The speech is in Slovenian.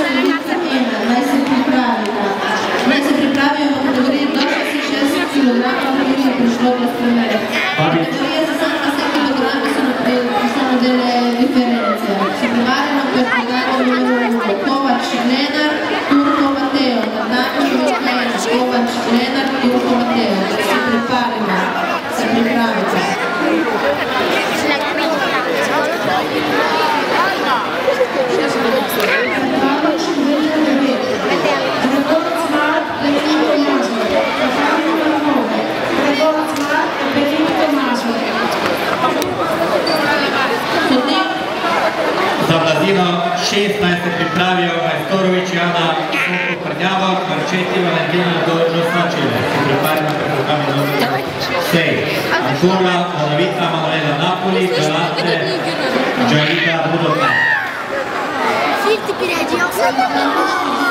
pripravijo v kategoriji do 66 kg, ki je prišlo do spremere. Kategorije za 70 kg so modele diference. Se prevarjeno per predanje numero Kovač Lenart, Turko Mateo. Kovač Lenart, Turko Mateo. Se pripravimo. Se pripravite. Za Blazino 16 se pripravijo Majstorović, Jana Soko Prnjava, Marčeti, Valentina Dođo Svačile. Se pripravimo pri programi numero 6. Angola, Molavita, Manuela Napoli, Galante, Gianita Budota.